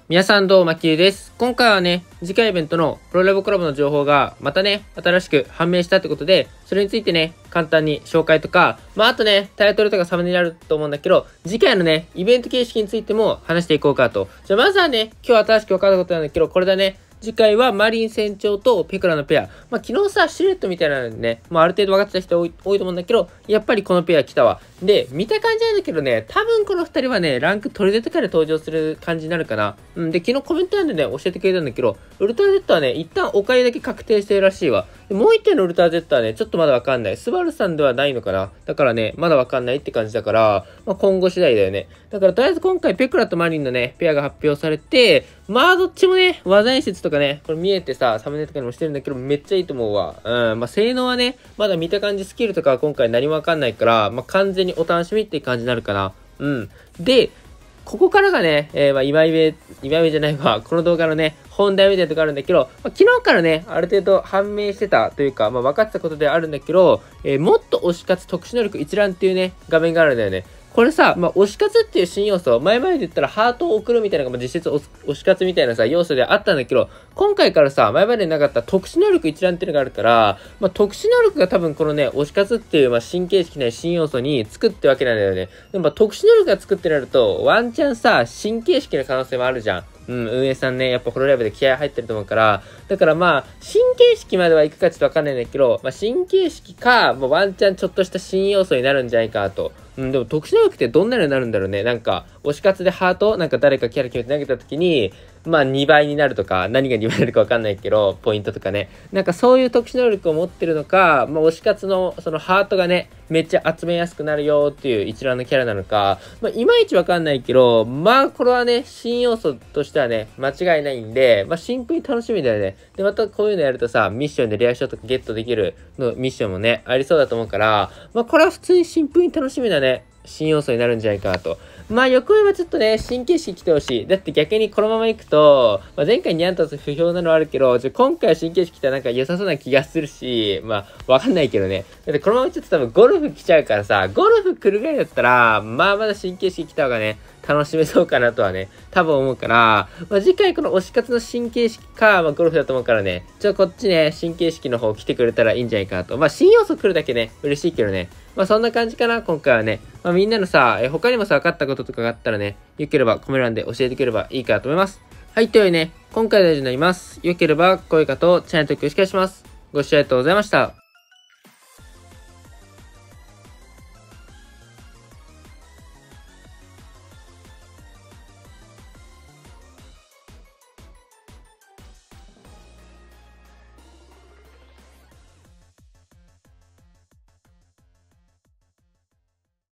皆さんどうも、まきゅうです。今回はね、次回イベントのプロレボコラボの情報がまたね、新しく判明したってことで、それについてね、簡単に紹介とか、あとね、タイトルとかサムネになると思うんだけど、次回のね、イベント形式についても話していこうかと。じゃあまずはね、今日新しく分かったことなんだけど、これだね。次回はマリン船長とペクラのペア。昨日さ、シルエットみたいなのね、ある程度分かってた人多いと思うんだけど、やっぱりこのペア来たわ。で、見た感じなんだけどね、多分この二人はね、ランクトリデットから登場する感じになるかな。で、昨日コメント欄でね、教えてくれたんだけど、ウルトラ Z はね、一旦お買いだけ確定してるらしいわ。でもう一点のウルトラ Z はね、ちょっとまだわかんない。スバルさんではないのかな。だからね、まだわかんないって感じだから、今後次第だよね。だからとりあえず今回ペクラとマリンのね、ペアが発表されて、どっちもね、技演出とかね、これ見えてさ、サムネとかにもしてるんだけど、めっちゃいいと思うわ。性能はね、まだ見た感じスキルとかは今回何もわかんないから、完全にお楽しみっていう感じになるかな。で、ここからがね、今上じゃないわ、この動画のね、本題みたいなとこあるんだけど、昨日からね、ある程度判明してたというか、分かってたことではあるんだけど、もっと推し活特殊能力一覧っていうね、画面があるんだよね。これさ、推し活っていう新要素、前々で言ったらハートを送るみたいなのが、実質推し活みたいなさ、要素であったんだけど、今回からさ、前までなかった特殊能力一覧っていうのがあるから、特殊能力が多分このね、推し活っていう、新形式な新要素に作ってわけなんだよね。でも特殊能力が作ってなると、ワンチャンさ、新形式の可能性もあるじゃん。運営さんね、やっぱホロライブで気合入ってると思うから、だから新形式までは行くかちょっとわかんないんだけど、新形式か、ワンチャンちょっとした新要素になるんじゃないかと。でも特殊能力ってどんなのになるんだろうね。なんか、推し活でハート誰かキャラ決めて投げた時に、2倍になるとか、何が2倍になるかわかんないけど、ポイントとかね。そういう特殊能力を持ってるのか、推し活のそのハートがね、めっちゃ集めやすくなるよっていう一覧のキャラなのか、いまいちわかんないけど、これはね、新要素としてはね、間違いないんで、シンプルに楽しみだよね。で、またこういうのやるとさ、ミッションでレアショットゲットできるのミッションもね、ありそうだと思うから、これは普通にシンプルに楽しみだね。新要素になるんじゃないかなと。欲言えばちょっとね、新形式来てほしい。だって逆にこのまま行くと、前回ニャンタス不評なのはあるけど、今回は新形式来たら良さそうな気がするし、わかんないけどね。だってこのままちょっと多分ゴルフ来ちゃうからさ、ゴルフ来るぐらいだったら、まだ新形式来た方がね、楽しめそうかなとはね、多分思うから、次回この推し活の新形式か、ゴルフだと思うからね、こっちね、新形式の方来てくれたらいいんじゃないかなと。新要素来るだけね、嬉しいけどね。そんな感じかな、今回はね。みんなのさ、他にもさ、分かったこととかがあったらね、よければコメ欄で教えてくれればいいかと思います。はい、というわけでね、今回は以上になります。よければ高評価とチャンネル登録よろしくお願いします。ご視聴ありがとうございました。